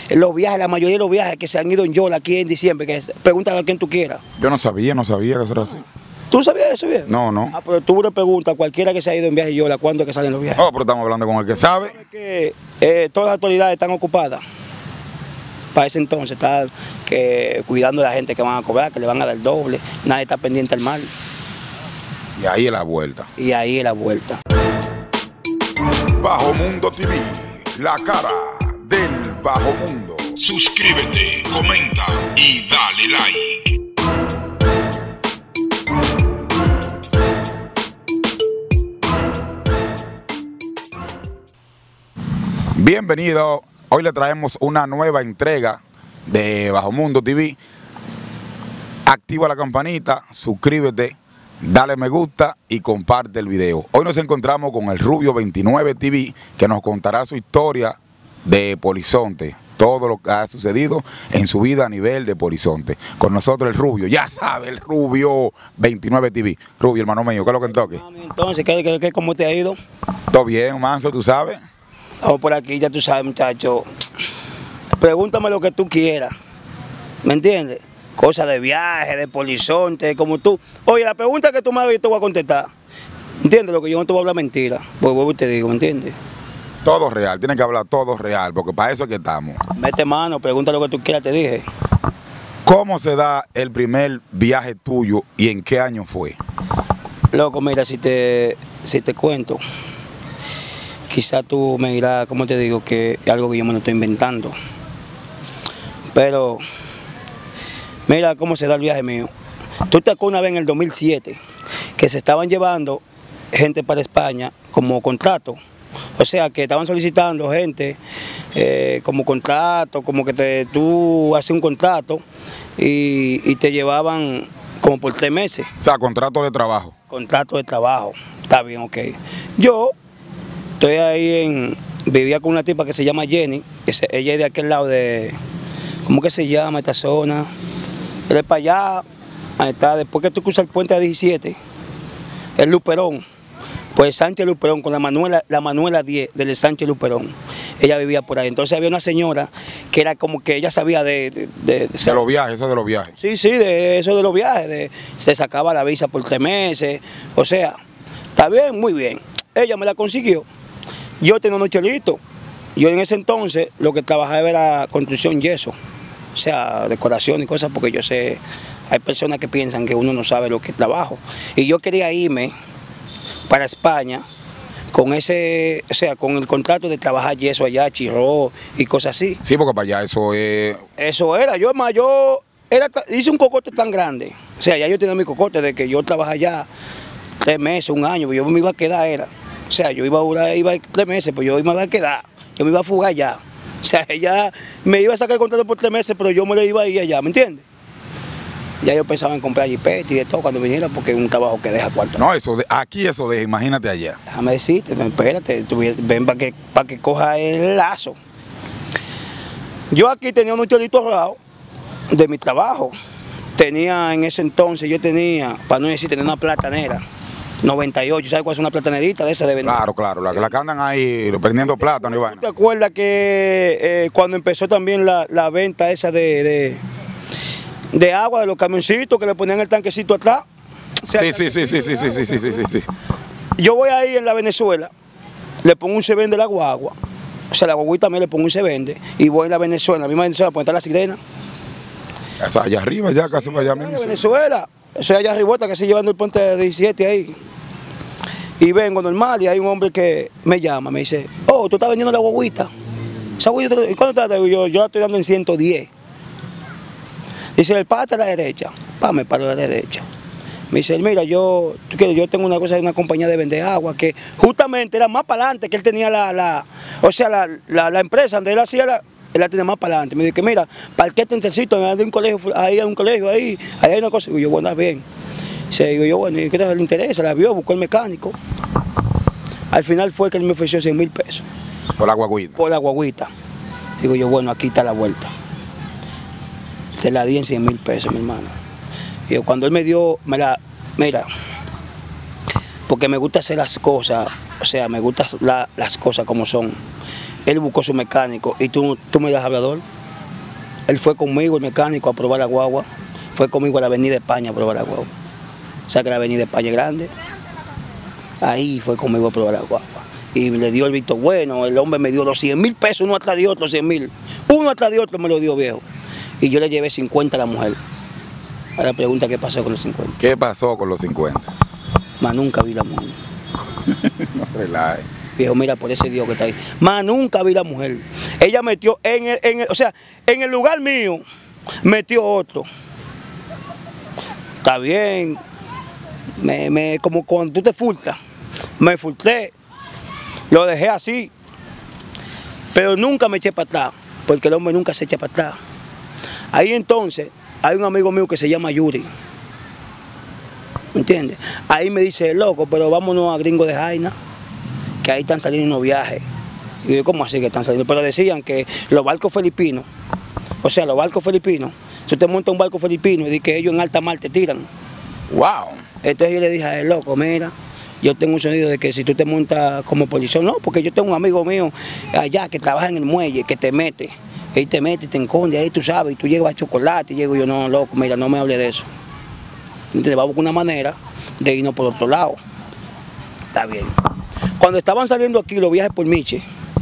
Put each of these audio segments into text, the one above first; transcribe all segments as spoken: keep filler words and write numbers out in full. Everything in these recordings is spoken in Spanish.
los viajes, la mayoría de los viajes que se han ido en Yola aquí en diciembre, que pregúntale a quien tú quieras. Yo no sabía, no sabía que eso era así. ¿Tú sabías eso bien? No, no. Ah, pero tú le preguntas a cualquiera que se ha ido en viaje en Yola, ¿cuándo es que salen los viajes? Oh, pero estamos hablando con el que sabe. Que eh, todas las autoridades están ocupadas. Para ese entonces están que, cuidando de la gente que van a cobrar, que le van a dar doble. Nadie está pendiente al mal. Y ahí es la vuelta. Y ahí es la vuelta. Bajo Mundo T V, la cara del Bajo Mundo. Suscríbete, comenta y dale like. Bienvenido, hoy le traemos una nueva entrega de Bajo Mundo T V. Activa la campanita, suscríbete, dale me gusta y comparte el video. Hoy nos encontramos con el Rubio veintinueve T V, que nos contará su historia de Polizonte, todo lo que ha sucedido en su vida a nivel de Polizonte. Con nosotros el Rubio, ya sabe, el Rubio veintinueve T V. Rubio, hermano mío, ¿qué es lo que en toque? Entonces, ¿qué, qué, qué, ¿cómo te ha ido? Todo bien, manso, tú sabes. Estamos por aquí, ya tú sabes, muchacho. Pregúntame lo que tú quieras. ¿Me entiendes? Cosas de viaje, de Polizonte, como tú. Oye, la pregunta que tú me hagas yo te voy a contestar. ¿Entiendes? Lo que yo no te voy a hablar mentira. Pues vuelvo y te digo, ¿me entiendes? Todo real, tienen que hablar todo real, porque para eso es que estamos. Mete mano, pregunta lo que tú quieras, te dije. ¿Cómo se da el primer viaje tuyo y en qué año fue? Loco, mira, si te, si te cuento, quizá tú me dirás, ¿cómo te digo? Que es algo que yo me lo estoy inventando. Pero, mira cómo se da el viaje mío. Tú te acuerdas una vez en el dos mil siete que se estaban llevando gente para España como contrato. O sea, que estaban solicitando gente eh, como contrato, como que te, tú haces un contrato y, y te llevaban como por tres meses. O sea, contrato de trabajo. Contrato de trabajo. Está bien, ok. Yo estoy ahí en... Vivía con una tipa que se llama Jenny, que se, ella es de aquel lado de... ¿Cómo que se llama esta zona? Él es para allá, ahí está, después que tú cruzas el puente a diecisiete, el Luperón. Pues Sánchez Luperón, con la Manuela, la Manuela diez del Sánchez Luperón. Ella vivía por ahí. Entonces había una señora que era como que ella sabía de... De, de, de, de los viajes, eso de los viajes. Sí, sí, de eso de los viajes. De, se sacaba la visa por tres meses. O sea, está bien, muy bien. Ella me la consiguió. Yo tenía unos chelitos. Yo en ese entonces lo que trabajaba era construcción yeso. O sea, decoración y cosas, porque yo sé, hay personas que piensan que uno no sabe lo que trabajo. Y yo quería irme para España con ese, o sea, con el contrato de trabajar yeso allá, chirró y cosas así. Sí, porque para allá eso es... Eso era, yo más, yo era, hice un cocote tan grande. O sea, ya yo tenía mi cocote de que yo trabajaba allá tres meses, un año, yo me iba a quedar, era. O sea, yo iba a durar, iba a tres meses, pues yo me iba a quedar, yo me iba a fugar allá. O sea, ella me iba a sacar el contrato por tres meses, pero yo me lo iba a ir allá, ¿me entiendes? Ya yo pensaba en comprar jipeta y de todo cuando viniera, porque es un trabajo que deja cuarto. No, eso de, aquí eso deja, imagínate allá. Déjame decirte, no, espérate, tú ven para que, para que coja el lazo. Yo aquí tenía unos chelitos ahorrados de mi trabajo. Tenía en ese entonces, yo tenía, para no decir, tenía una platanera, noventa y ocho, ¿sabes cuál es una platanerita de esa de vender? Claro, claro, la, la que andan ahí prendiendo plátano y vaina. ¿Te acuerdas que eh, cuando empezó también la, la venta esa de... de de agua, de los camioncitos que le ponían el tanquecito atrás? O sea, sí, sí, sí, sí, sí, sí, sí, sí, sí, sí, sí. Yo voy ahí en la Venezuela, le pongo un se vende la guagua, o sea, la guaguita también le pongo un se vende, y voy en la Venezuela, la misma Venezuela, pues está la sirena. O sea, allá arriba, ya casi para allá mismo. En Venezuela, eso es allá arriba, que se llevando el puente de diecisiete ahí. Y vengo normal, y hay un hombre que me llama, me dice, oh, tú estás vendiendo la guaguita. Esa guaguita, ¿y cuánto estás? Yo, yo la estoy dando en ciento diez. Dice, el párate a la derecha. Pa, me paro a la derecha. Me dice, mira, yo, tú quieres, yo tengo una cosa de una compañía de vender agua que justamente era más para adelante que él tenía la, la o sea, la, la, la empresa donde él hacía la, él la tenía más para adelante. Me dice, mira, ¿para qué te necesito? Hay un colegio, ahí hay un colegio, ahí, ahí hay una cosa. Y yo, bueno, bien. Dice, digo yo, bueno, ¿y qué le interesa? La vio, buscó el mecánico. Al final fue que él me ofreció cien mil pesos. Por la guaguita. Por la guaguita. Digo yo, bueno, aquí está la vuelta. Te la di en cien mil pesos, mi hermano. Y yo, cuando él me dio, me la, mira, porque me gusta hacer las cosas, o sea, me gustan la, las cosas como son. Él buscó su mecánico y tú, tú me das hablador. él fue conmigo, el mecánico, a probar la guagua. Fue conmigo a la avenida España a probar la guagua. O sea que la avenida España es grande. Ahí fue conmigo a probar la guagua. Y le dio el visto bueno, el hombre me dio los cien mil pesos, uno atrás de otro, cien mil. Uno atrás de otro me lo dio, viejo. Y yo le llevé cincuenta a la mujer. Ahora pregunta qué pasó con los cincuenta. ¿Qué pasó con los cincuenta? Más nunca vi la mujer. No relaje. Viejo, mira por ese Dios que está ahí. Más nunca vi la mujer. Ella metió en el, en el, o sea, en el lugar mío, metió otro. Está bien. Me, me, como cuando tú te furtas, me furté. Lo dejé así. Pero nunca me eché para atrás, porque el hombre nunca se echa para atrás. Ahí entonces, hay un amigo mío que se llama Yuri. ¿Me entiendes? Ahí me dice, loco, pero vámonos a Gringo de Jaina, que ahí están saliendo unos viajes. Y yo, ¿cómo así que están saliendo? Pero decían que los barcos filipinos, o sea, los barcos filipinos, si usted monta un barco filipino y dice que ellos en alta mar te tiran. Wow. Entonces yo le dije a él, loco, mira, yo tengo un sonido de que si tú te montas como policía, no, porque yo tengo un amigo mío allá que trabaja en el muelle, que te mete, ahí te mete, te esconde, ahí tú sabes, y tú llevas chocolate, y llego yo, no, loco, mira, no me hable de eso. Entonces vamos con una manera de irnos por otro lado. Está bien. Cuando estaban saliendo aquí los viajes por Miche,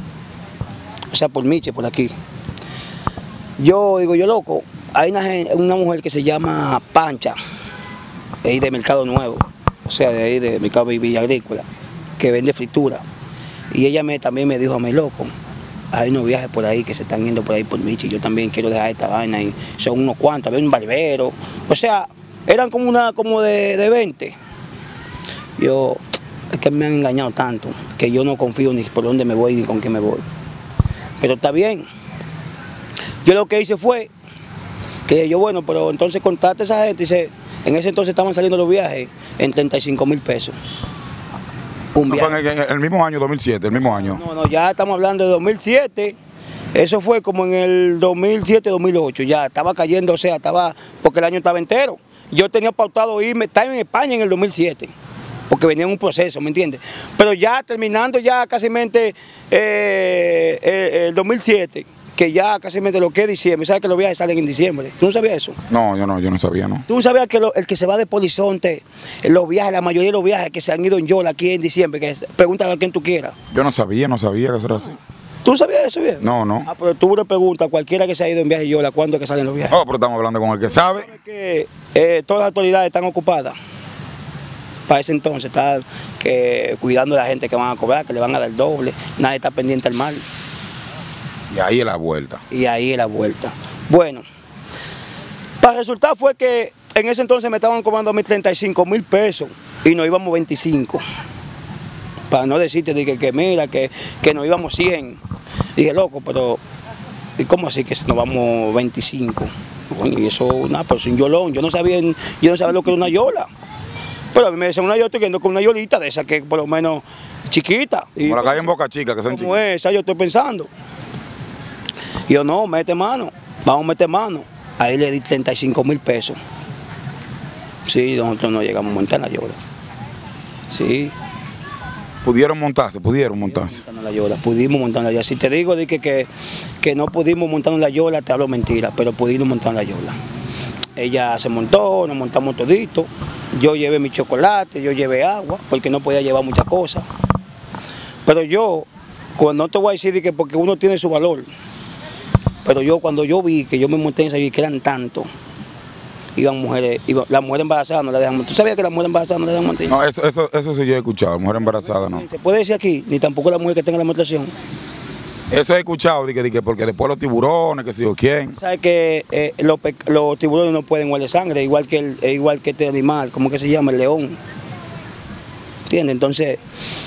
o sea, por Miche, por aquí, yo digo, yo loco, hay una, una mujer que se llama Pancha, de ahí de Mercado Nuevo, o sea, de ahí de Mercado Villa Agrícola, que vende fritura. Y ella me, también me dijo a mí, loco, hay unos viajes por ahí que se están yendo por ahí por Michi, yo también quiero dejar esta vaina, y son unos cuantos, había un barbero, o sea, eran como una como de, de veinte. Yo, es que me han engañado tanto, que yo no confío ni por dónde me voy ni con qué me voy. Pero está bien. Yo lo que hice fue, que yo, bueno, pero entonces contate a esa gente, y se, en ese entonces estaban saliendo los viajes en treinta y cinco mil pesos. Un viaje. No, fue en el, el mismo año, dos mil siete, el mismo año. No, no, ya estamos hablando de dos mil siete, eso fue como en el dos mil siete, dos mil ocho, ya estaba cayendo, o sea, estaba, porque el año estaba entero. Yo tenía pautado irme, estar en España en el dos mil siete, porque venía en un proceso, ¿me entiendes? Pero ya terminando ya casi mente eh, eh, el dos mil siete, que ya casi mente lo que es diciembre, ¿sabes que los viajes salen en diciembre? ¿Tú no sabías eso? No, yo no, yo no sabía, ¿no? ¿Tú no sabías que lo, el que se va de Polizonte, los viajes, la mayoría de los viajes que se han ido en Yola aquí en diciembre, que pregúntale a quien tú quieras? Yo no sabía, no sabía que eso era así. ¿Tú no sabías eso bien? No, no. Ah, pero tú le preguntas a cualquiera que se ha ido en viaje Yola, ¿cuándo es que salen los viajes? Oh, pero estamos hablando con el que sabe. Que eh, todas las autoridades están ocupadas. Para ese entonces, estar que, cuidando de la gente que van a cobrar, que le van a dar el doble. Nadie está pendiente al mal. Y ahí es la vuelta. Y ahí es la vuelta. Bueno, para el resultado fue que en ese entonces me estaban cobrando a mí treinta y cinco mil pesos y nos íbamos veinticinco. Para no decirte de que, que mira, que, que nos íbamos cien. Dije, loco, pero ¿y cómo así que nos vamos veinticinco? Bueno, y eso, nada, pues un yolón. Yo no sabía, yo no sabía lo que era una yola. Pero a mí me decían una yola, estoy yendo con una yolita de esa que por lo menos chiquita. Y como la que hay en Boca Chica, que son como chiquitas. esa yo estoy pensando. Y yo, no, mete mano, vamos a meter mano. Ahí le di treinta y cinco mil pesos. Sí, nosotros no llegamos a montar la yola. Sí. Pudieron montarse, pudieron montarse. Pudimos montarnos la yola, pudimos montarnos la yola. Si te digo de que, que, que no pudimos montarnos la yola, te hablo mentira, pero pudimos montar la yola. Ella se montó, nos montamos todito. Yo llevé mi chocolate, yo llevé agua, porque no podía llevar muchas cosas. Pero yo, cuando no te voy a decir de que porque uno tiene su valor, pero yo cuando yo vi que yo me monté en esa que eran tantos, iban mujeres, iban, las mujeres embarazadas no la dejan montar. ¿Tú sabías que las mujeres embarazadas no la dejan montar? No, eso, eso, eso sí yo he escuchado, mujer embarazada no. ¿Se puede decir aquí? Ni tampoco la mujer que tenga la menstruación. Eso he escuchado, que, que porque después los tiburones, que si o quién. ¿Sabes que eh, los, los tiburones no pueden huele sangre, igual que, el, igual que este animal, ¿cómo que se llama? El león. ¿Entiendes? Entonces,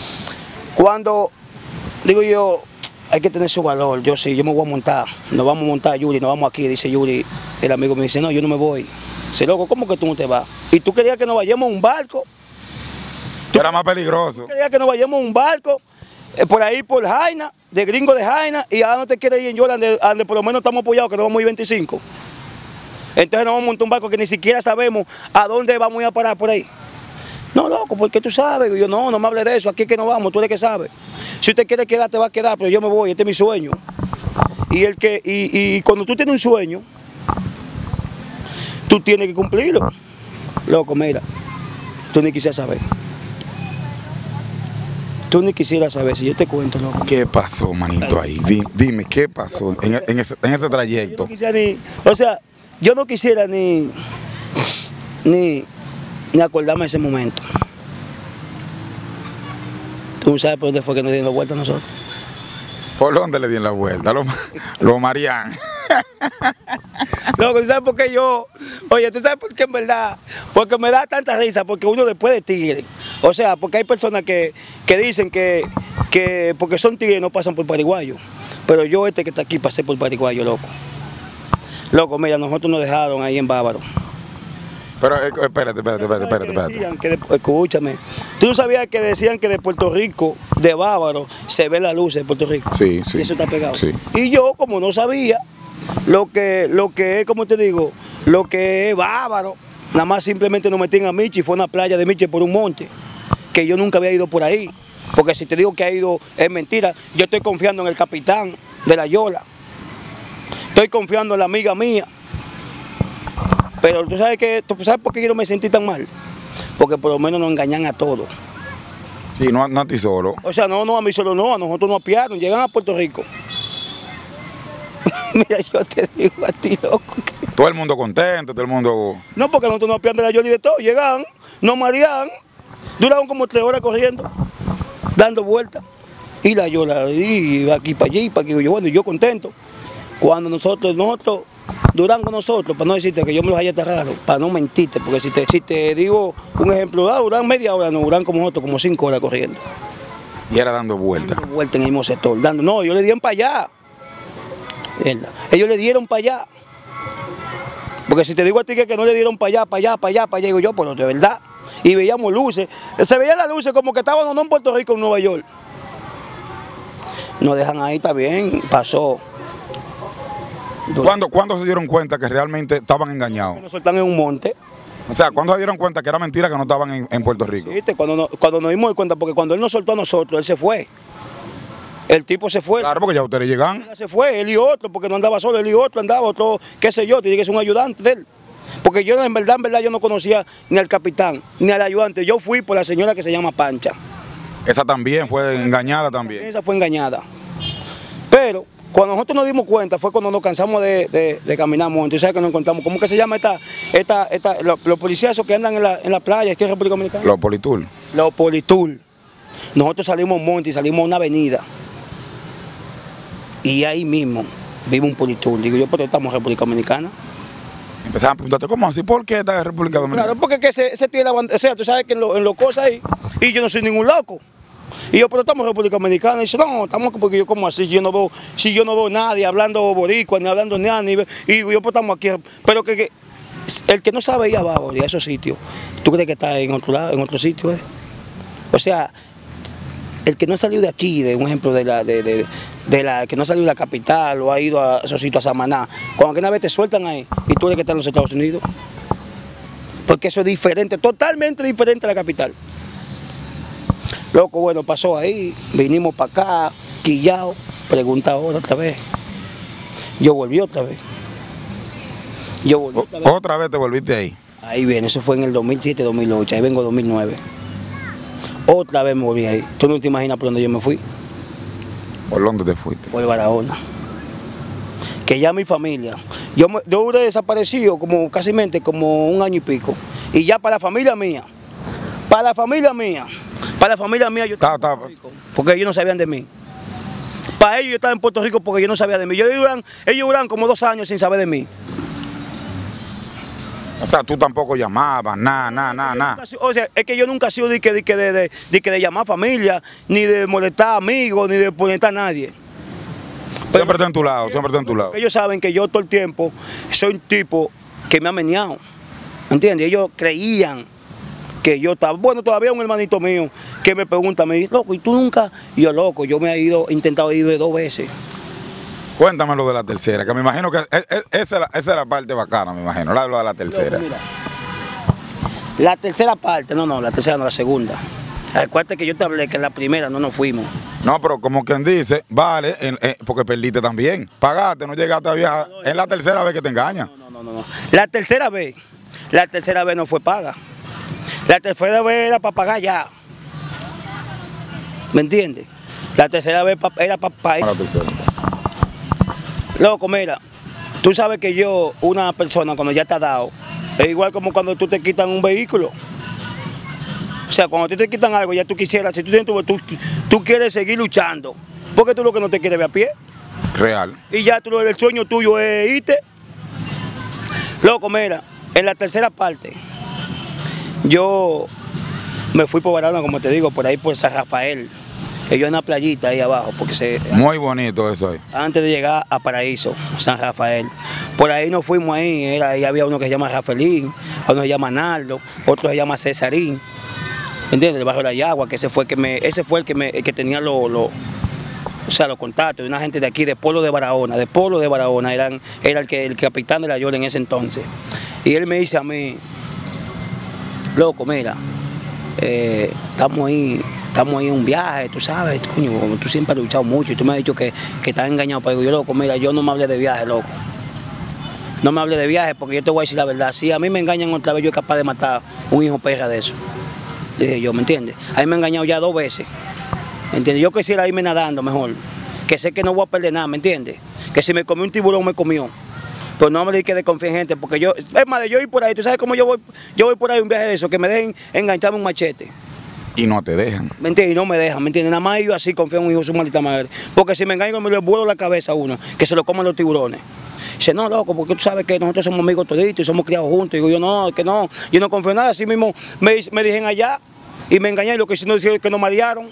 cuando digo yo, hay que tener su valor, yo sí, yo me voy a montar, nos vamos a montar, Yuri, nos vamos aquí, dice Yuri, el amigo me dice, no, yo no me voy. Dice, loco, ¿cómo que tú no te vas? ¿Y tú querías que nos vayamos a un barco? ¿Tú era más peligroso? ¿Tú querías que nos vayamos a un barco? Eh, por ahí, por Jaina, de Gringo de Jaina, y ahora no te quieres ir en Yola, donde, donde por lo menos estamos apoyados, que nos vamos a ir veinticinco. Entonces nos vamos a montar un barco que ni siquiera sabemos a dónde vamos a ir a parar por ahí. No, loco, porque tú sabes. Y yo, no, no me hables de eso, aquí es que no vamos, tú eres que sabes. Si usted quiere quedar, te va a quedar, pero yo me voy, este es mi sueño. Y, el que, y, y cuando tú tienes un sueño, tú tienes que cumplirlo. Loco, mira, tú ni quisieras saber. Tú ni quisieras saber, si yo te cuento, loco. ¿Qué pasó, manito, ahí? Di- Dime, ¿qué pasó en, en ese, en ese Yo trayecto? no quisiera ni, o sea, yo no quisiera ni, ni, ni acordarme de ese momento. Tú no sabes por dónde fue que nos dieron la vuelta a nosotros. ¿Por dónde le dieron la vuelta? Lo, lo Marián. Loco, ¿tú sabes por qué yo? Oye, ¿tú sabes por qué en verdad? Porque me da tanta risa, porque uno después de tigre. O sea, porque hay personas que, que dicen que, que porque son tigres no pasan por paraguayo. Pero yo este que está aquí pasé por paraguayo, loco. Loco, mira, nosotros nos dejaron ahí en Bávaro. Pero eh, espérate, espérate, espérate, espérate, Que espérate. decían que de- escúchame, tú no sabías que decían que de Puerto Rico, de Bávaro, se ve la luz de Puerto Rico. Sí, sí. Y eso está pegado. Sí. Y yo, como no sabía lo que, lo que es, como te digo, lo que es Bávaro, nada más simplemente nos metían a Michi, fue una playa de Michi por un monte, que yo nunca había ido por ahí. Porque si te digo que ha ido, es mentira. Yo estoy confiando en el capitán de la Yola. Estoy confiando en la amiga mía. Pero tú sabes que, tú sabes por qué yo no me sentí tan mal. Porque por lo menos nos engañan a todos. Sí, no, no a ti solo. O sea, no, no, a mí solo no, a nosotros nos apiaron, llegan a Puerto Rico. Mira, yo te digo a ti, loco. que- Todo el mundo contento, todo el mundo... No, porque nosotros nos apiaron de la Yoli de todo. Llegan, nos marean, duraron como tres horas corriendo, dando vueltas. Y la Yola, y aquí para allí, para aquí. Yo, bueno, y yo contento. Cuando nosotros, nosotros, duran con nosotros, para no decirte que yo me los haya raro, para no mentirte, porque si te, si te digo un ejemplo, ah, duran media hora, no, duran como nosotros, como cinco horas corriendo. Y era dando vueltas. Dando vuelta en el mismo sector, dando, no, ellos le dieron para allá. ¿Verdad? Ellos le dieron para allá. Porque si te digo a ti que, que no le dieron para allá, para allá, para allá, para allá, digo yo, pero de verdad. Y veíamos luces, se veían las luces como que estábamos no en Puerto Rico, en Nueva York. Nos dejan ahí, está bien, pasó. ¿Cuándo, ¿Cuándo se dieron cuenta que realmente estaban engañados? Nos soltan en un monte. O sea, ¿cuándo se dieron cuenta que era mentira que no estaban en, en Puerto Rico? ¿Viste? Cuando, nos, cuando nos dimos cuenta, porque cuando él nos soltó a nosotros, él se fue. El tipo se fue. Claro, porque ya ustedes llegan. Él se fue, él y otro, porque no andaba solo, él y otro andaba, otro, qué sé yo, tiene que ser un ayudante de él. Porque yo en verdad, en verdad, yo no conocía ni al capitán, ni al ayudante. Yo fui por la señora que se llama Pancha. Esa también fue engañada también. Esa fue engañada. Pero cuando nosotros nos dimos cuenta fue cuando nos cansamos de, de, de caminar monte. ¿Tú sabes que nos encontramos? ¿Cómo que se llama esta, esta, esta los, los policías esos que andan en la, en la playa, aquí en República Dominicana? Los Politur. Los Politur. Nosotros salimos monte y salimos a una avenida. Y ahí mismo vive un Politur. Digo yo, pero estamos en República Dominicana. Empezaban a preguntarte, ¿cómo así? ¿Por qué esta República Dominicana? Claro, porque que se, se tiene la bandera, o sea, tú sabes que en, lo, en los cosas ahí, y yo no soy ningún loco. Y yo, pero estamos en República Dominicana. Y dice, no, estamos porque yo como así, si yo no veo, si yo no veo nadie hablando boricua, ni hablando nada, ni, y yo pues estamos aquí. Pero que, que el que no sabe ir abajo de esos sitios, ¿tú crees que está en otro lado, en otro sitio? Eh? O sea, el que no ha salido de aquí, de un ejemplo de la, de, de, de la, que no ha salido de la capital o ha ido a esos sitios a Samaná, cuando que una vez te sueltan ahí y tú eres que está en los Estados Unidos. Porque eso es diferente, totalmente diferente a la capital. Loco, bueno, pasó ahí, vinimos para acá, quillao, pregunta ahora otra vez. Yo volví otra vez. Yo volví otra vez. Otra vez te volviste ahí. Ahí viene, eso fue en el dos mil siete, dos mil ocho, ahí vengo dos mil nueve. Otra vez me volví ahí. Tú no te imaginas por dónde yo me fui. ¿Por dónde te fuiste? Por Barahona. Que ya mi familia, yo, me, yo duré desaparecido como casi mente, como un año y pico. Y ya para la familia mía, para la familia mía, para la familia mía yo estaba en Puerto Rico, porque ellos no sabían de mí. Para ellos yo estaba en Puerto Rico porque ellos no sabían de mí. Ellos duran, ellos duran como dos años sin saber de mí. O sea, tú tampoco llamabas, nada, nada, nada, nada. O sea, es que yo nunca he sido de, que, de, que de, de, de, que de llamar familia, ni de molestar amigos, ni de molestar a nadie. Pero, Siempre está en tu lado, siempre está en tu lado. ellos saben que yo todo el tiempo soy un tipo que me ha meneado. ¿Entiendes? Ellos creían que yo estaba. Bueno, todavía un hermanito mío que me pregunta, me dice, loco, ¿y tú nunca? Y yo, loco, yo me he ido, he intentado ir dos veces. Cuéntame lo de la tercera, que me imagino que es- es- esa es la, esa es la parte bacana, me imagino, la, lo de la tercera. Loco, mira, la tercera parte, no, no, la tercera no, la segunda. Acuérdate que yo te hablé que en la primera no nos fuimos. No, pero como quien dice, vale, en, en, porque perdiste también. Pagaste, no llegaste a viajar. Es la tercera vez que te engañan. No, no, no, no. La tercera vez, la tercera vez no fue paga. La tercera vez era para pagar ya. ¿Me entiendes? La tercera vez pa, era para pagar. La tercera. Loco, mira, tú sabes que yo, una persona cuando ya te ha dado, es igual como cuando tú te quitan un vehículo. O sea, cuando te quitan algo, ya tú quisieras, si tú, tienes tu, tú, tú quieres seguir luchando, porque tú lo que no te quieres ver a pie. Real. Y ya tú, el sueño tuyo es irte. Loco, mira, en la tercera parte, yo me fui por Barahona, como te digo, por ahí por San Rafael. Yo en una playita ahí abajo, porque se... Muy bonito eso ahí. Antes de llegar a Paraíso, San Rafael. Por ahí nos fuimos ahí, era, ahí había uno que se llama Rafaelín, uno se llama Naldo, otro se llama Cesarín. ¿Entiendes? El barrio de la Yagua, que ese fue el que me, ese fue el que me, el que tenía los, lo, o sea, los contactos de una gente de aquí, de Polo de Barahona, de Polo de Barahona, eran, era el que el capitán de la Yola en ese entonces. Y él me dice a mí, loco, mira, eh, estamos ahí, estamos ahí en un viaje, tú sabes, coño, como tú siempre has luchado mucho y tú me has dicho que, que estás engañado, pero yo, loco, mira, yo no me hablé de viaje, loco. No me hablé de viaje porque yo te voy a decir la verdad. Si a mí me engañan otra vez, yo soy capaz de matar un hijo perra de eso. Dije yo, ¿me entiendes? A mí me han engañado ya dos veces, ¿me entiendes? Yo quisiera irme nadando mejor, que sé que no voy a perder nada, ¿me entiendes? Que si me comió un tiburón, me comió. Pero no me dije que desconfíe en gente, porque yo, es más, de yo ir por ahí, tú sabes cómo yo voy, yo voy por ahí un viaje de eso, que me dejen engancharme un machete. Y no te dejan. ¿Me entiendes? Y no me dejan, ¿me entiendes? Nada más yo así confío en un hijo de su maldita madre. Porque si me engañan, me le vuelo la cabeza a uno, que se lo coman los tiburones. Dice, no, loco, porque tú sabes que nosotros somos amigos toditos y somos criados juntos. Y digo yo, no, que no, yo no confío en nada. Así mismo me, me dijeron allá y me engañé, y lo que si no dijeron que no me aliaron.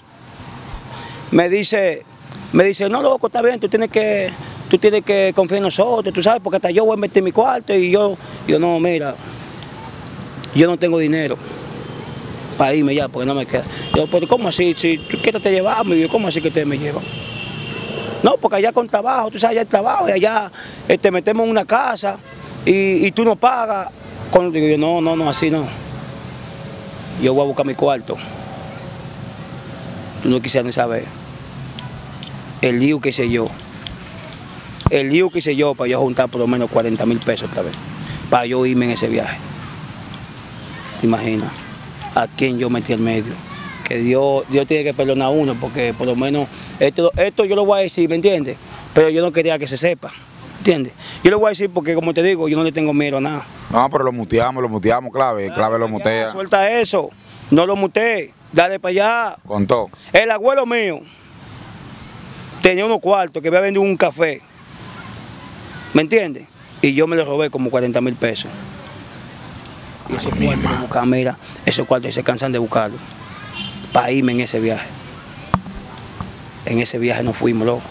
Me dice, me dice, no, loco, está bien, tú tienes que, tú tienes que confiar en nosotros, tú sabes, porque hasta yo voy a meter mi cuarto y yo, yo no, mira, yo no tengo dinero para irme ya, porque no me queda. Yo, pero ¿cómo así? Si tú quieres te llevamos, y yo, ¿cómo así que ustedes me llevan? No, porque allá con trabajo, tú sabes, allá hay trabajo y allá te este, metemos en una casa y, y tú no pagas. Cuando digo yo, no, no, no, así no. Yo voy a buscar mi cuarto. Tú no quisieras ni saber. El lío que hice yo. El lío que hice yo para yo juntar por lo menos cuarenta mil pesos otra vez. Para yo irme en ese viaje. ¿Te imaginas? ¿A quién yo metí al medio? Que Dios, Dios tiene que perdonar a uno, porque por lo menos esto, esto yo lo voy a decir, ¿me entiendes? Pero yo no quería que se sepa, ¿entiendes? Yo lo voy a decir porque, como te digo, yo no le tengo miedo a nada. No, pero lo muteamos, lo muteamos, clave, clave lo mutea. Suelta eso, no lo muteé, dale para allá. Contó. El abuelo mío tenía unos cuartos que había vendido un café, ¿me entiendes? Y yo me lo robé como cuarenta mil pesos. Y esos cuartos de buscar, mira, esos cuartos se cansan de buscarlo. Para irme en ese viaje. En ese viaje nos fuimos, loco.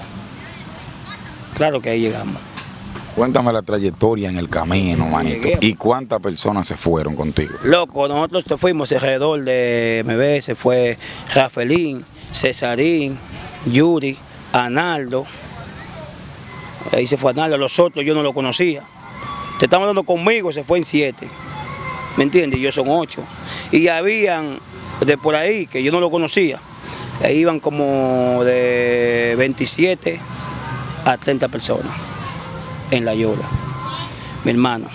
Claro que ahí llegamos. Cuéntame la trayectoria en el camino, manito. Llegué. ¿Y cuántas personas se fueron contigo? Loco, nosotros te fuimos alrededor de M B, se fue Rafaelín, Cesarín, Yuri, Analdo. Ahí se fue Analdo, los otros yo no lo conocía. Te estamos hablando conmigo, se fue en siete. ¿Me entiendes? Yo son ocho. Y habían de por ahí, que yo no lo conocía, ahí iban como de veintisiete a treinta personas en la Yola. Mi hermano.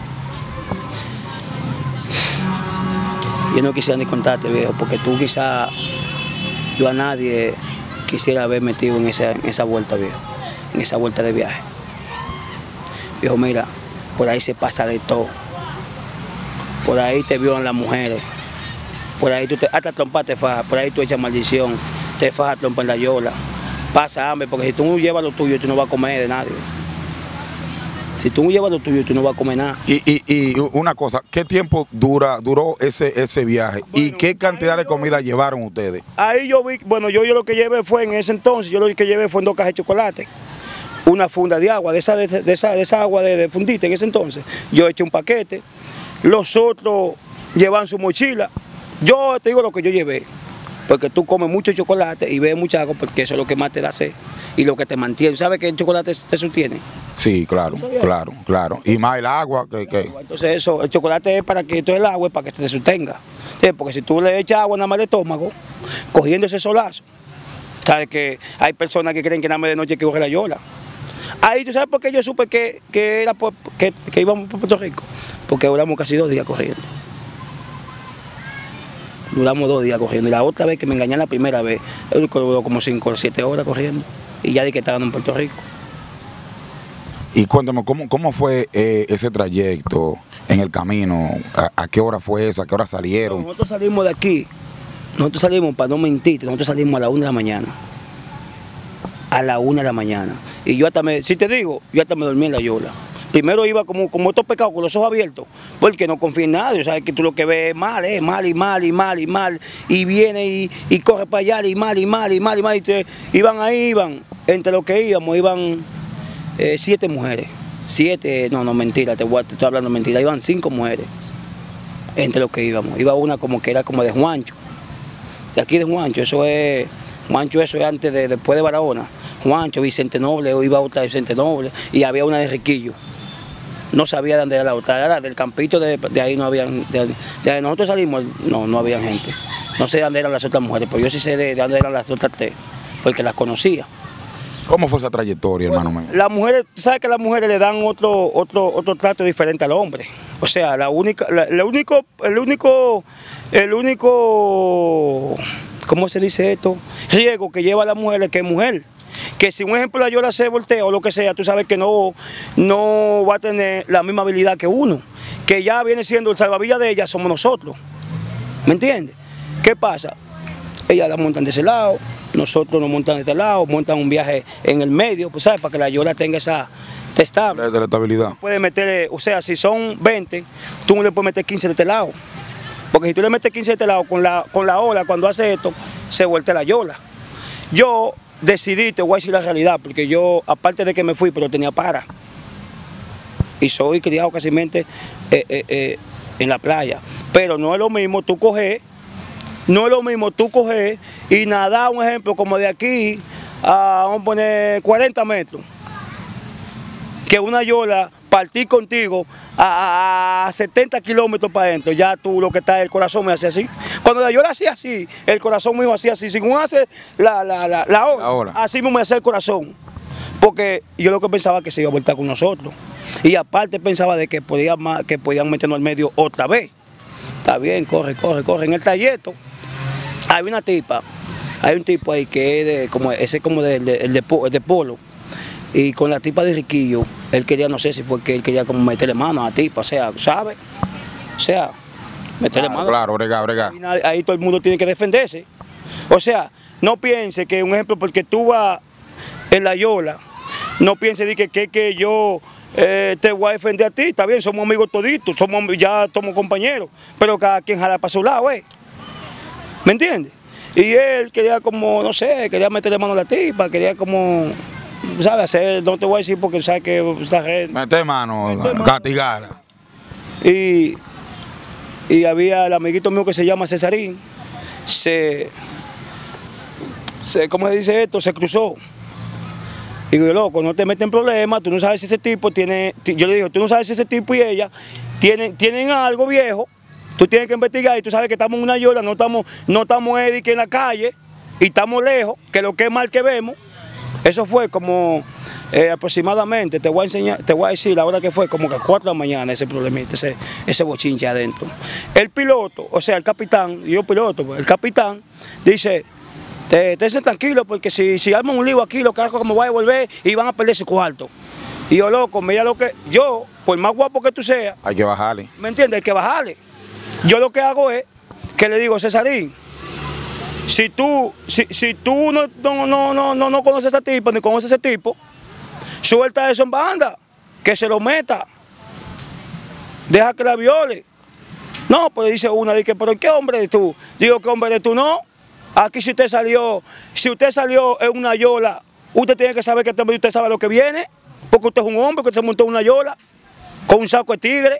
Yo no quisiera ni contarte, viejo, porque tú quizás, yo a nadie quisiera haber metido en esa, en esa vuelta, viejo, en esa vuelta de viaje. Viejo, mira, por ahí se pasa de todo. Por ahí te violan las mujeres. Por ahí tú te, hasta trompa te faja, por ahí tú echas maldición, te faja trompa en la Yola. Pasa hambre, porque si tú no llevas lo tuyo, tú no vas a comer de nadie. Si tú no llevas lo tuyo, tú no vas a comer nada. Y, y, y una cosa, ¿qué tiempo dura, duró ese, ese viaje? Bueno, ¿Y qué cantidad de comida llevaron ustedes? Ahí yo vi, bueno, yo, yo lo que llevé fue en ese entonces, yo lo que llevé fue en dos cajas de chocolate, una funda de agua, de esa, de, de esa, de esa agua de, de fundita en ese entonces. Yo eché un paquete, los otros llevan su mochila. Yo te digo lo que yo llevé, porque tú comes mucho chocolate y bebes mucha agua, porque eso es lo que más te da sed y lo que te mantiene. ¿Sabes que el chocolate te sostiene? Sí, claro, claro, claro. Y más el agua que... que... Entonces eso, el chocolate es para que todo el agua es para que se te sostenga. ¿Sí? Porque si tú le echas agua nada más al estómago, cogiendo ese solazo, Sabes que hay personas que creen que nada más de noche hay que coger la yola. Ahí, ¿tú sabes por qué yo supe que, que, era por, que, que íbamos por Puerto Rico? Porque duramos casi dos días corriendo. Duramos dos días corriendo. Y la otra vez que me engañé la primera vez, duró como cinco o siete horas corriendo. Y ya de que estaban en Puerto Rico. Y cuéntame, ¿cómo, cómo fue eh, ese trayecto en el camino? ¿A, ¿A qué hora fue eso? ¿A qué hora salieron? No, nosotros salimos de aquí, nosotros salimos, para no mentirte, nosotros salimos a la una de la mañana. A la una de la mañana. Y yo hasta me, si te digo, yo hasta me dormí en la yola. Primero iba como, como estos pecados con los ojos abiertos, porque no confía en nadie, o sea, que tú lo que ves es mal, es mal y mal y mal y mal, y viene y, y corre para allá y mal y mal y mal y mal, y te, iban ahí, iban, entre los que íbamos, iban eh, siete mujeres, siete, no, no, mentira, te, voy a, te estoy hablando mentira, iban cinco mujeres, entre los que íbamos, iba una como que era como de Juancho, de aquí de Juancho, eso es, Juancho eso es antes de, después de Barahona, Juancho, Vicente Noble, o iba otra de Vicente Noble, y había una de Riquillo. No sabía de dónde era la otra, era del campito, de, de ahí no había, de, de nosotros salimos, no, no había gente. No sé de dónde eran las otras mujeres, pero yo sí sé de, de dónde eran las otras tres, porque las conocía. ¿Cómo fue esa trayectoria, Bueno, hermano mío? Las mujeres, ¿sabes que las mujeres le dan otro, otro, otro trato diferente al hombre? O sea, la única, la, el único, el único, el único, ¿cómo se dice esto? Riesgo que lleva a la mujer es que es mujer. Que si un ejemplo la yola se voltea o lo que sea, tú sabes que no, no va a tener la misma habilidad que uno, que ya viene siendo el salvavidas de ella, somos nosotros, ¿me entiendes? ¿Qué pasa? Ellas la montan de ese lado, nosotros nos montan de este lado, montan un viaje en el medio, pues sabes, para que la yola tenga esa estable. De la estabilidad. Puedes meterle, o sea, si son veinte, tú no le puedes meter quince de este lado, porque si tú le metes quince de este lado, con la, con la ola, cuando hace esto, se voltea la yola. Yo decidí, te voy a decir la realidad, porque yo, aparte de que me fui, pero tenía para. Y soy criado casi mente eh, eh, eh, en la playa. Pero no es lo mismo tú coger, no es lo mismo tú coger y nadar, un ejemplo, como de aquí a, vamos a poner, cuarenta metros. Que una yola, partir contigo a, a, a setenta kilómetros para adentro, ya tú lo que está, el corazón me hace así. Cuando la yola hacía así, el corazón mío hacía así. Si uno hace la, la, la, la hora, Ahora. así mismo me hace el corazón. Porque yo lo que pensaba que se iba a voltar con nosotros. Y aparte pensaba de que podían, que podían meternos al medio otra vez. Está bien, corre, corre, corre. En el trayecto hay una tipa, hay un tipo ahí que es de, como, ese como de, de, el de, el de polo. Y con la tipa de Riquillo, él quería, no sé si fue que él quería como meterle mano a la tipa, o sea, ¿sabe? O sea, meterle Claro, mano. claro, brega, brega. Ahí, ahí todo el mundo tiene que defenderse. O sea, no piense que, un ejemplo, porque tú vas en la yola, no piense de que, que, que yo eh, te voy a defender a ti, está bien, somos amigos toditos, somos, ya somos compañeros, pero cada quien jala para su lado, ¿eh? ¿Me entiendes? Y él quería como, no sé, quería meterle mano a la tipa, quería como, ¿sabes? Hacer, no te voy a decir porque sabes que esta gente... Mete mano, Mete mano. castigar. Y, y había el amiguito mío que se llama Cesarín, se, se, ¿cómo se dice esto? Se cruzó. Y digo, loco, no te metes en problemas, tú no sabes si ese tipo tiene, yo le digo, tú no sabes si ese tipo y ella tienen, tienen algo viejo, tú tienes que investigar y tú sabes que estamos en una yola, no estamos, no estamos Eddie, que en la calle y estamos lejos, que lo que es mal que vemos. Eso fue como eh, aproximadamente, te voy a enseñar, te voy a decir la hora que fue, como que a las cuatro de la mañana ese problemita, ese, ese bochinche adentro. El piloto, o sea, el capitán, yo piloto, pues, el capitán dice, te, te tranquilo porque si, si arman un lío aquí, los carros como van a devolver y van a perder su cuarto. Y yo, loco, mira lo que, yo, por más guapo que tú seas, Hay que bajarle. ¿me entiendes? Hay que bajarle. Yo lo que hago es que le digo, Cesarín, si tú, si, si tú no, no, no, no, no, no conoces a ese tipo, ni conoces a ese tipo, suelta eso en banda, que se lo meta, deja que la viole. No, pues dice una, dice, pero ¿qué hombre eres tú? Digo, ¿qué hombre eres tú? No, aquí si usted salió, si usted salió en una yola, usted tiene que saber que usted sabe lo que viene, porque usted es un hombre que se montó en una yola, con un saco de tigre.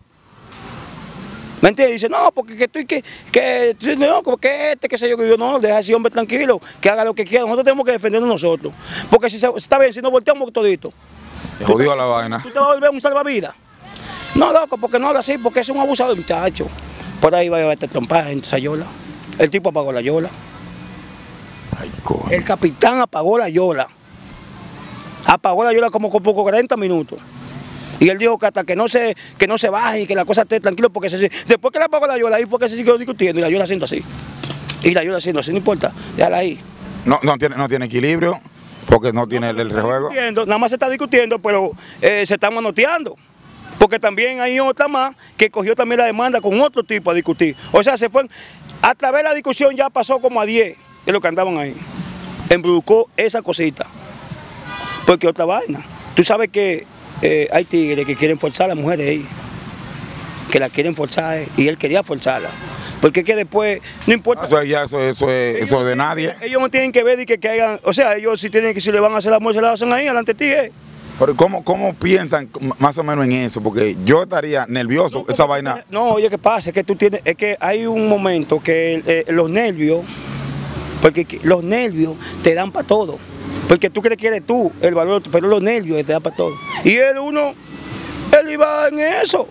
¿Me entiendes? Dice, no, porque que tú, que, que, no, como que este, que sé yo, que yo no, deja a ese hombre tranquilo, que haga lo que quiera. Nosotros tenemos que defendernos nosotros. Porque si se, está bien, si nos volteamos todito. Jodió la vaina. ¿Tú te vas a volver un salvavidas? No, loco, porque no habla así, porque es un abusador, muchacho. Por ahí va a estar trompada en esa yola. El tipo apagó la yola. Ay, coño. El capitán apagó la yola. Apagó la yola como por cuarenta minutos. Y él dijo que hasta que no se, que no se baje y que la cosa esté tranquila, porque se, después que le apagó la yola, ahí fue que se siguió discutiendo y la yola haciendo así. Y la yola haciendo así, no importa, déjala ahí. No, no, tiene, no tiene equilibrio, porque no tiene el, el rejuego. Nada más se está discutiendo, pero eh, se están manoteando. Porque también hay otra más que cogió también la demanda con otro tipo a discutir. O sea, se fue, a través de la discusión ya pasó como a diez de los que andaban ahí. Embrucó esa cosita. Porque otra vaina. Tú sabes que eh, hay tigres que quieren forzar a las mujeres ahí. Que la quieren forzar, eh, y él quería forzarla. Porque es que después, no importa. Eso, ya, eso, eso es eso de nadie. Ellos no tienen que ver y que, que hagan, o sea, ellos si tienen que, si le van a hacer la muerte, se la hacen ahí, delante de ti. Eh. Pero ¿cómo, ¿cómo piensan más o menos en eso? Porque yo estaría nervioso, No, esa vaina. No, oye, ¿qué pasa? Es que tú tienes, es que hay un momento que eh, los nervios, porque los nervios te dan para todo. Porque tú crees que eres tú el valor, pero los nervios te dan para todo. Y él, uno, él iba en eso.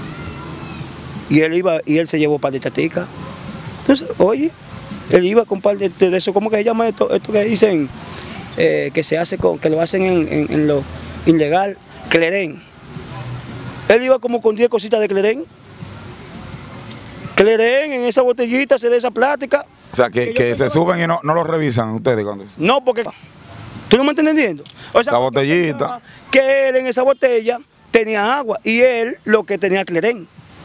Y él iba, y él se llevó un par de taticas. Entonces, oye, él iba con un par de, de eso, ¿cómo que se llama esto? Esto que dicen, eh, que se hace con, que lo hacen en, en, en lo ilegal, clerén. Él iba como con diez cositas de clerén. Clerén en esa botellita, se da esa plática. O sea, que, que se suben y no, no lo revisan ustedes cuando. No, porque tú no me estás entendiendo. O sea, la botellita. Que él en esa botella tenía agua y él lo que tenía clerén.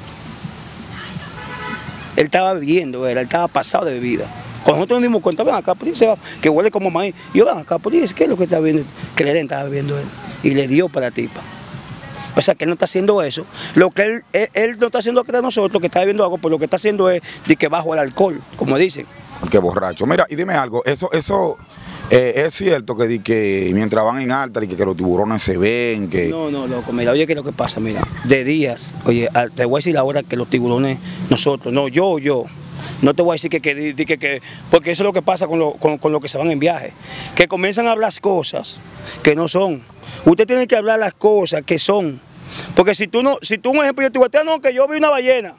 Él estaba bebiendo, él estaba pasado de bebida. Cuando nosotros nos dimos cuenta, ven acá, policía, va, que huele como maíz. Yo, ven acá, policía, ¿qué es lo que está bebiendo? Clerén estaba bebiendo él. Y le dio para la tipa. O sea, que él no está haciendo eso. Lo que él, él, él no está haciendo que nosotros, que está bebiendo agua, pues lo que está haciendo es de que bajo el alcohol, como dicen. Qué borracho. Mira, y dime algo, eso, eso eh, es cierto que, di que mientras van en alta, di que, que los tiburones se ven, que... No, no, loco, mira, oye, ¿qué es lo que pasa? Mira, de días, oye, te voy a decir la hora que los tiburones, nosotros, no, yo, yo, no te voy a decir que, que, que, que porque eso es lo que pasa con lo, con, con lo que se van en viaje, que comienzan a hablar cosas que no son. Usted tiene que hablar las cosas que son, porque si tú no, si tú un ejemplo, yo te digo, no, que yo vi una ballena,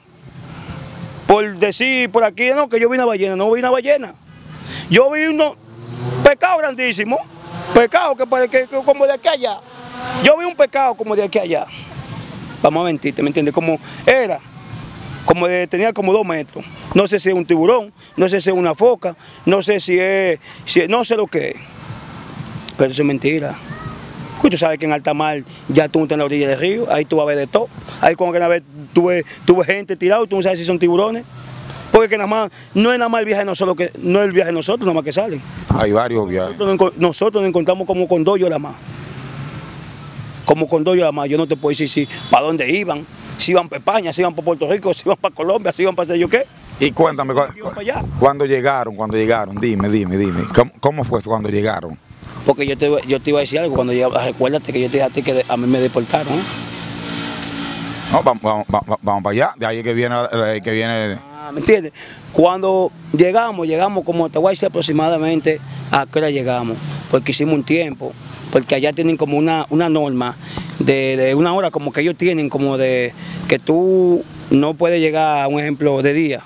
por decir por aquí, no, que yo vi una ballena, no vi una ballena, yo vi uno, pescado grandísimo, pescado que, que, que como de aquí a allá, yo vi un pescado como de aquí a allá, vamos a mentirte, ¿me entiendes? Como era, como de, tenía como dos metros, no sé si es un tiburón, no sé si es una foca, no sé si es, si, no sé lo que es, pero eso es mentira. Porque tú sabes que en alta mar ya tú estás en la orilla del río, ahí tú vas a ver de todo. Ahí cuando una vez tú ves, tú ves gente tirada, tú no sabes si son tiburones. Porque que nada más, no es nada más el viaje de nosotros, que, no es el viaje de nosotros, nada más que salen. Hay varios viajes. Nosotros, nosotros nos encontramos como con dos yolas más. Como con dos yolas más. Yo no te puedo decir si para dónde iban, si iban para España, si iban para Puerto Rico, si iban para Colombia, si iban para sé yo qué. Y cuéntame, cu cuando llegaron, cuando llegaron, dime, dime, dime, ¿cómo, cómo fue cuando llegaron? Porque yo te, yo te iba a decir algo, cuando llegaba, recuérdate que yo te dije a ti que a mí me deportaron. ¿eh? No, vamos, vamos, vamos, vamos para allá, de ahí que viene, que viene... Ah, ¿me entiendes? Cuando llegamos, llegamos como te voy a decir aproximadamente a qué hora llegamos, porque hicimos un tiempo, porque allá tienen como una, una norma de, de una hora como que ellos tienen, como de que tú no puedes llegar a un ejemplo de día.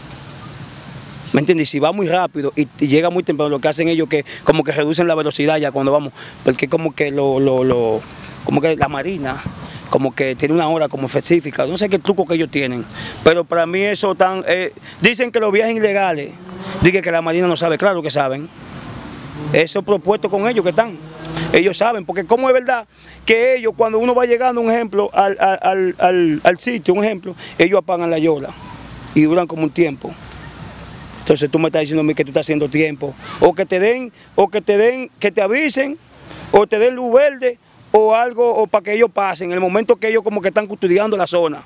¿Me entiendes? Si va muy rápido y, y llega muy temprano, lo que hacen ellos que como que reducen la velocidad ya cuando vamos, porque como que lo, lo, lo como que la marina, como que tiene una hora como específica, no sé qué truco que ellos tienen, pero para mí eso tan, eh, dicen que los viajes ilegales, dicen que la marina no sabe, claro que saben, eso es propuesto con ellos que están, ellos saben, porque como es verdad que ellos cuando uno va llegando, un ejemplo, al, al, al, al sitio, un ejemplo, ellos apagan la yola y duran como un tiempo. Entonces tú me estás diciendo a mí que tú estás haciendo tiempo, o que te den, o que te den, que te avisen, o te den luz verde, o algo, o para que ellos pasen, en el momento que ellos como que están custodiando la zona.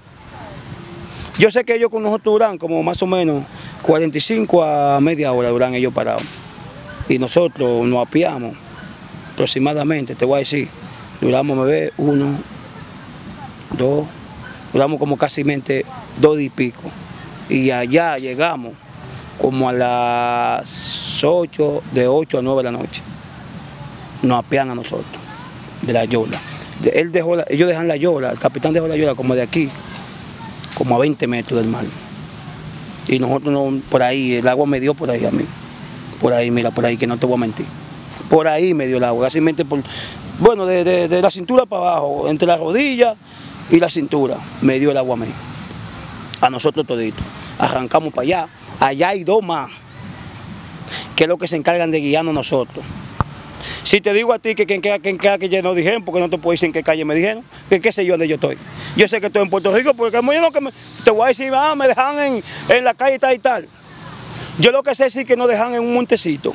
Yo sé que ellos con nosotros duran como más o menos cuarenta y cinco a media hora duran ellos parados. Y nosotros nos apiamos aproximadamente, te voy a decir, duramos, me ve, uno, dos, duramos como casi mente dos y pico. Y allá llegamos como a las ocho, de ocho a nueve de la noche. Nos apean a nosotros, de la yola. Él dejó la, ellos dejan la yola, el capitán dejó la yola como de aquí, como a veinte metros del mar. Y nosotros no, por ahí, el agua me dio por ahí a mí. Por ahí, mira, por ahí, que no te voy a mentir. Por ahí me dio el agua, casi por, bueno, de, de, de la cintura para abajo, entre la rodilla y la cintura, me dio el agua a mí. A nosotros toditos. Arrancamos para allá. Allá hay dos más, que es lo que se encargan de guiarnos nosotros. Si te digo a ti que en qué calle nos dijeron, porque no te puedo decir en qué calle me dijeron, que qué sé yo dónde yo estoy. Yo sé que estoy en Puerto Rico, porque como yo no que me, te voy a decir, ah, me dejan en, en la calle tal y tal. Yo lo que sé es sí que nos dejan en un montecito.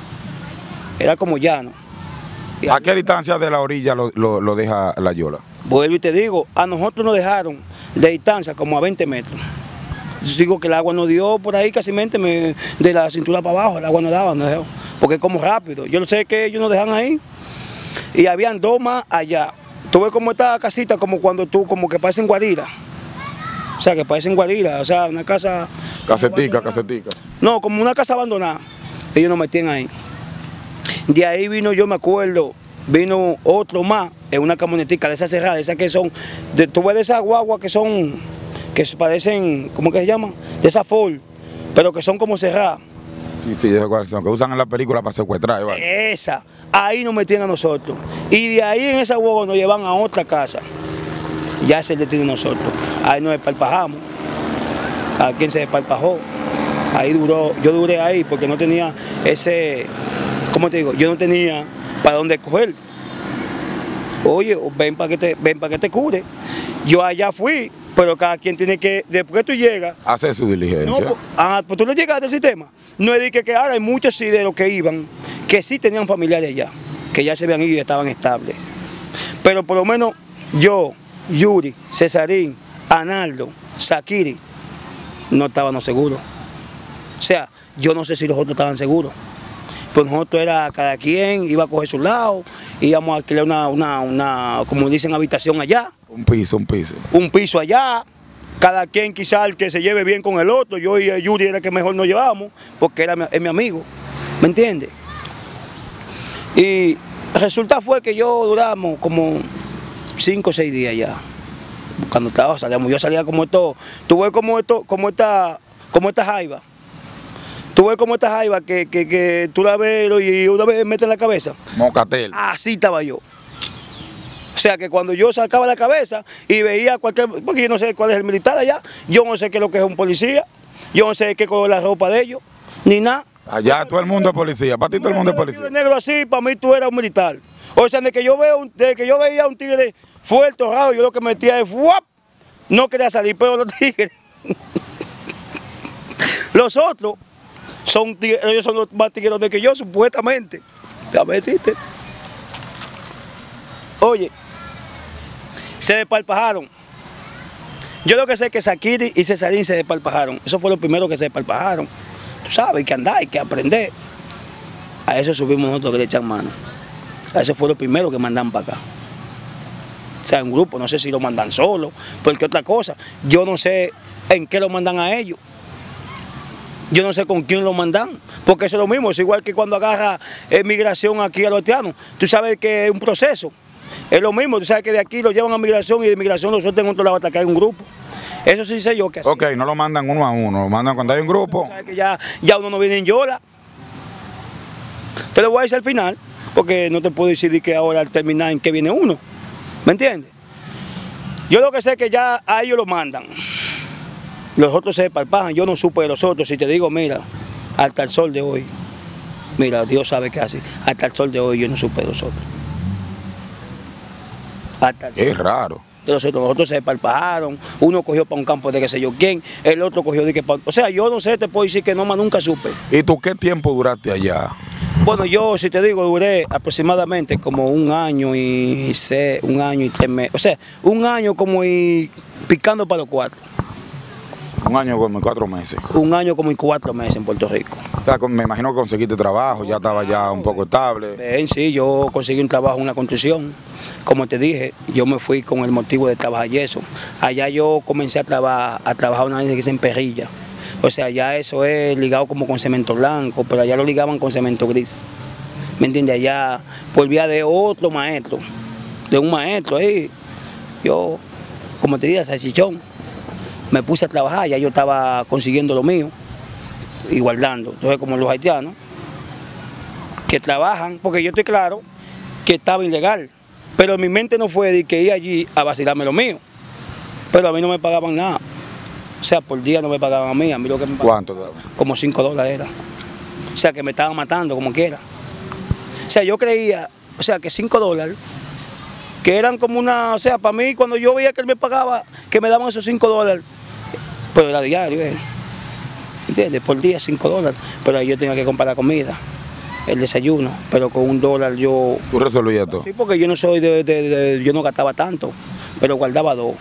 Era como llano. ¿A qué distancia de la orilla lo, lo, lo deja la yola? Vuelvo y te digo, a nosotros nos dejaron de distancia como a veinte metros. Yo digo que el agua nos dio por ahí casi me, de la cintura para abajo, el agua no daba, no dejó, porque es como rápido. Yo sé que ellos nos dejan ahí y habían dos más allá. Tú ves como esta casita, como cuando tú, como que parecen guariras. O sea, que parecen guariras, o sea, una casa... Casetica, casetica. No, como una casa abandonada. Ellos nos metían ahí. De ahí vino, yo me acuerdo, vino otro más en una camionetica de esas cerradas, esas que son, de, tú ves de esas guaguas que son, que parecen, ¿cómo que se llama? De esas Ford, pero que son como cerradas. Sí, sí, de cuáles son, que usan en la película para secuestrar. ¿Vale? Esa, ahí nos metían a nosotros. Y de ahí en esa guagua nos llevan a otra casa. Ya es el destino de nosotros. Ahí nos despalpajamos. Cada quien se despalpajó. Ahí duró, yo duré ahí porque no tenía ese, ¿cómo te digo? Yo no tenía para dónde coger. Oye, ven para que te, ven para que te cure. Yo allá fui, pero cada quien tiene que, después que tú llegas... Hacer su diligencia. No, pues, ah, pues tú le llegaste al sistema. No es de que, que ahora hay muchos sí de los que iban, que sí tenían familiares allá, que ya se habían ido y estaban estables. Pero por lo menos yo, Yuri, Cesarín, Analdo, Sakiri, no estábamos seguros. O sea, yo no sé si los otros estaban seguros. Pues nosotros era, cada quien iba a coger su lado, íbamos a alquilar una, una, una, como dicen, habitación allá. Un piso, un piso. Un piso allá. Cada quien quizás el que se lleve bien con el otro. Yo y Yuri era el que mejor nos llevábamos, porque era mi, es mi amigo. ¿Me entiendes? Y resulta fue que yo duramos como cinco o seis días allá. Cuando estaba, salíamos, yo salía como esto, tú ves como esto, como esta, como esta jaiba. Tú ves como esta jaiba que, que, que tú la ves y una vez mete en la cabeza. Mocatel. Así estaba yo. O sea que cuando yo sacaba la cabeza y veía cualquier, porque yo no sé cuál es el militar allá, yo no sé qué es lo que es un policía, yo no sé qué color es la ropa de ellos, ni nada. Allá todo el mundo es policía, para ti todo el mundo es policía. De negro así, para mí tú eras un militar. O sea, de que yo veo, de que yo veía un tigre fuerte, raro, yo lo que metía es ¡fuap! No quería salir, pero los tigres. Los otros son tigres, ellos son los más tiguerones que yo, supuestamente. Déjame decirte. Oye, se despalpajaron. Yo lo que sé es que Sakiri y Cesarín se despalpajaron. Eso fue lo primero que se despalpajaron. Tú sabes, hay que andar, hay que aprender. A eso subimos nosotros que le echan mano. A eso fue lo primero que mandan para acá. O sea, en grupo, no sé si lo mandan solo, porque otra cosa, yo no sé en qué lo mandan a ellos. Yo no sé con quién lo mandan, porque eso es lo mismo, es igual que cuando agarra eh, migración aquí a los haitianos. Tú sabes que es un proceso, es lo mismo, tú sabes que de aquí lo llevan a migración y de migración lo sueltan en otro lado hasta que hay un grupo. Eso sí sé yo que así. Ok, no lo mandan uno a uno, lo mandan cuando hay un grupo. Tú sabes que ya, ya uno no viene en yola. Te lo voy a decir al final, porque no te puedo decir que ahora al terminar en qué viene uno. ¿Me entiendes? Yo lo que sé es que ya a ellos lo mandan. Los otros se despalpajan, yo no supe de los otros. Si te digo, mira, hasta el sol de hoy, mira, Dios sabe qué hace. Hasta el sol de hoy yo no supe de los otros. Hasta el Es raro. de los otros, los otros se despalpajaron, uno cogió para un campo de qué sé yo quién, el otro cogió de que para... O sea, yo no sé, te puedo decir que no, más nunca supe. ¿Y tú qué tiempo duraste allá? Bueno, yo, si te digo, duré aproximadamente como un año y sé, un año y tres meses. O sea, un año como y picando para los cuatro. Un año como cuatro meses. Un año como y cuatro meses en Puerto Rico. O sea, me imagino que conseguiste trabajo, ya estaba ya un poco estable. Bien, sí, yo conseguí un trabajo en una construcción. Como te dije, yo me fui con el motivo de trabajar y eso. Allá yo comencé a, trabajar a trabajar una vez que se en perrilla. O sea, ya eso es ligado como con cemento blanco, pero allá lo ligaban con cemento gris. ¿Me entiendes? Allá por vía de otro maestro, de un maestro ahí. Yo, como te dije, salchichón, me puse a trabajar, ya yo estaba consiguiendo lo mío y guardando. Entonces, como los haitianos, que trabajan, porque yo estoy claro que estaba ilegal, pero mi mente no fue de que ir allí a vacilarme lo mío, pero a mí no me pagaban nada, o sea, por día no me pagaban a mí, a mí lo que me pagaban, ¿Cuánto? como cinco dólares era, o sea, que me estaban matando como quiera, o sea, yo creía, o sea, que cinco dólares, que eran como una, o sea, para mí cuando yo veía que él me pagaba, que me daban esos cinco dólares, pero era diario, ¿eh? ¿Entiendes? Por día cinco dólares, pero ahí yo tenía que comprar la comida, el desayuno, pero con un dólar yo... ¿Tú resolvías todo? Sí, porque yo no soy de, de, de, yo no gastaba tanto, pero guardaba dos.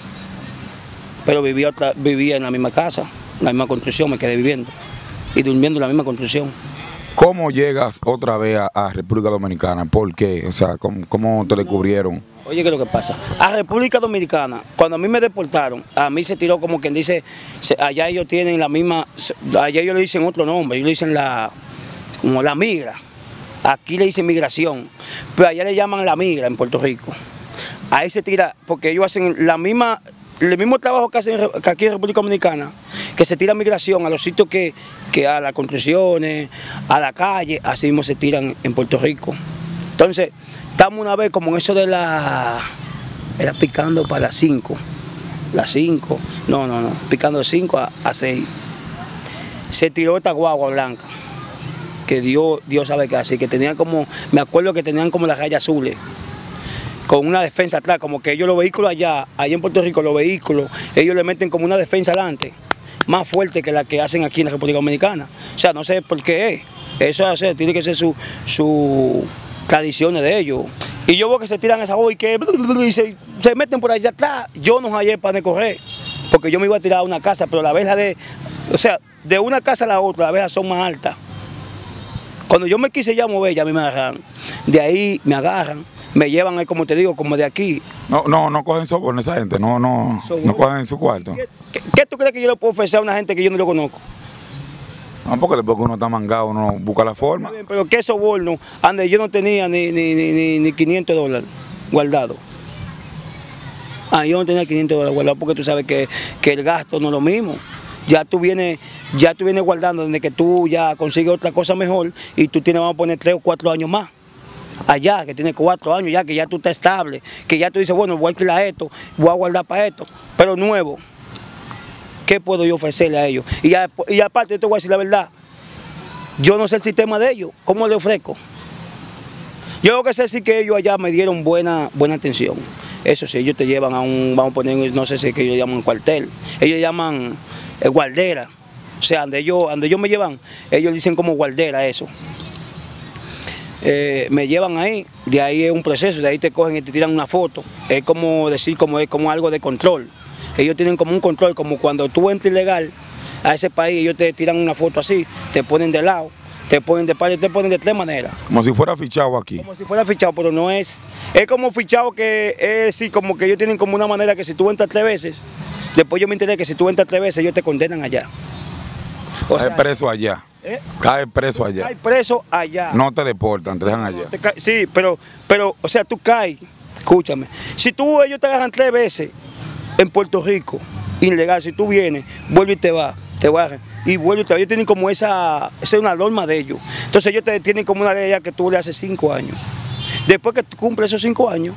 Pero vivía, otra, vivía en la misma casa, en la misma construcción, me quedé viviendo y durmiendo en la misma construcción. ¿Cómo llegas otra vez a, a República Dominicana? ¿Por qué? O sea, ¿cómo, cómo te descubrieron? Oye, ¿qué es lo que pasa? A República Dominicana, cuando a mí me deportaron, a mí se tiró como quien dice, se, allá ellos tienen la misma, allá ellos le dicen otro nombre, ellos le dicen la, como la migra. Aquí le dicen migración, pero allá le llaman la migra en Puerto Rico. Ahí se tira, porque ellos hacen la misma, el mismo trabajo que hacen que aquí en República Dominicana, que se tira migración a los sitios que, que a las construcciones, a la calle, así mismo se tiran en Puerto Rico. Entonces, estamos una vez como en eso de la, era picando para las cinco, las cinco, no, no, no, picando de cinco a, a seis. Se tiró esta guagua blanca, que Dios, Dios sabe que así, que tenían como, me acuerdo que tenían como las rayas azules, con una defensa atrás, como que ellos los vehículos allá, allá en Puerto Rico, los vehículos, ellos le meten como una defensa adelante, más fuerte que la que hacen aquí en la República Dominicana. O sea, no sé por qué es, eso o sea, tiene que ser su, su tradiciones de ellos. Y yo veo que se tiran esa voz y que y se, se meten por allá atrás, yo no hallé para de correr, porque yo me iba a tirar a una casa, pero la verja de, o sea, de una casa a la otra, las verjas son más altas. Cuando yo me quise ya mover, ya a mí me agarran. De ahí me agarran, me llevan, como te digo, como de aquí. No, no, no cogen soborno esa gente, no, no, no cogen en su cuarto. ¿Qué, qué, ¿Qué tú crees que yo le puedo ofrecer a una gente que yo no lo conozco? No, porque después que uno está mangado, uno busca la forma. Pero qué soborno, ande yo no tenía ni, ni, ni, ni quinientos dólares guardados. Ah, yo no tenía quinientos dólares guardados porque tú sabes que, que el gasto no es lo mismo. Ya tú vienes, ya tú vienes guardando desde que tú ya consigues otra cosa mejor y tú tienes, vamos a poner tres o cuatro años más. Allá, que tienes cuatro años ya, que ya tú estás estable, que ya tú dices, bueno, voy a alquilar esto, voy a guardar para esto, pero nuevo. ¿Qué puedo yo ofrecerle a ellos? Y, a, y aparte, yo te voy a decir la verdad, yo no sé el sistema de ellos, ¿cómo le ofrezco? Yo lo que sé sí que ellos allá me dieron buena, buena atención. Eso sí, ellos te llevan a un, vamos a poner, no sé si es que ellos llaman cuartel, ellos llaman eh, guardera. O sea, donde ellos, donde ellos me llevan, ellos dicen como guardera eso. Eh, me llevan ahí, de ahí es un proceso, de ahí te cogen y te tiran una foto. Es como decir, como es como algo de control. Ellos tienen como un control, como cuando tú entras ilegal a ese país, ellos te tiran una foto así, te ponen de lado, te ponen de parte, te ponen de tres maneras. Como si fuera fichado aquí. Como si fuera fichado, pero no es. Es como fichado que es sí, como que ellos tienen como una manera que si tú entras tres veces, después yo me enteré que si tú entras tres veces, ellos te condenan allá. O Cae sea, preso allá. ¿eh? Cae preso allá. Caes preso allá. No te deportan, te dejan allá. Te cae- sí, pero, pero, o sea, tú caes, escúchame, si tú, ellos te agarran tres veces en Puerto Rico, ilegal, si tú vienes, vuelve y te vas, te bajan, y vuelve y te vas, ellos tienen como esa, esa es una norma de ellos, entonces ellos te tienen como una ley ya que tú le haces cinco años, después que tú cumples esos cinco años,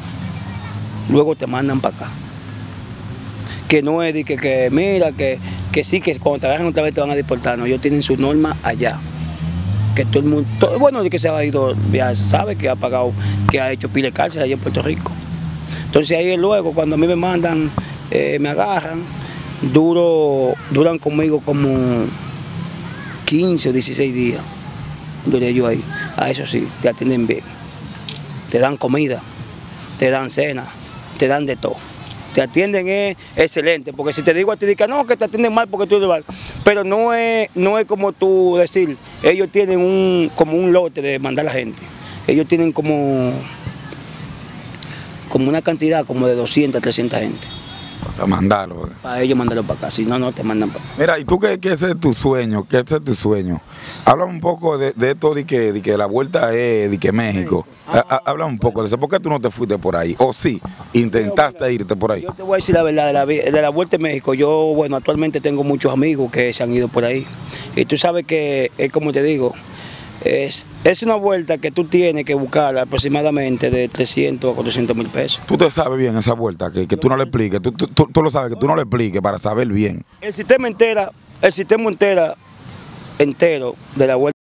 luego te mandan para acá, que no es de que, que mira, que, que sí, que cuando te agarran otra vez te van a deportar, no, ellos tienen su norma allá. Que todo el mundo, todo, bueno, de que se ha ido, ya sabe que ha pagado, que ha hecho pile de cárcel allá en Puerto Rico. Entonces ahí luego, cuando a mí me mandan, eh, me agarran, duro, duran conmigo como quince o dieciséis días, duré yo ahí. A eso sí, te atienden bien, te dan comida, te dan cena, te dan de todo. Te atienden es excelente, porque si te digo a ti que no, que te atienden mal porque tú eres mal, pero no es, no es como tú decir, ellos tienen un, como un lote de mandar a la gente, ellos tienen como, como una cantidad como de doscientas, trescientas gente, Para mandarlo. para ellos mandarlo para acá, si no, no te mandan para acá. Mira, ¿y tú qué, qué ese es tu sueño? ¿Qué ese es tu sueño? Habla un poco de, de esto de que, de que la vuelta es de que México. Ha- ha- Habla un poco de eso. ¿Por qué tú no te fuiste por ahí? O sí, intentaste irte por ahí. Yo te voy a decir la verdad, de la, vi- de la Vuelta a México, yo, bueno, actualmente tengo muchos amigos que se han ido por ahí, y tú sabes que, es como te digo, Es, es una vuelta que tú tienes que buscar aproximadamente de trescientos a cuatrocientos mil pesos. Tú te sabes bien esa vuelta, que, que tú no le expliques, tú, tú, tú, tú lo sabes, que tú no le expliques para saber bien. El sistema entera, el sistema entera, entero de la vuelta.